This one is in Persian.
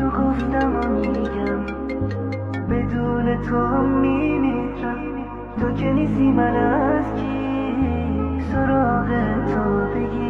گفتم و میگم بدون تو هم میمیرم. تو که نیستی من از کی سراغ تو بگیرم.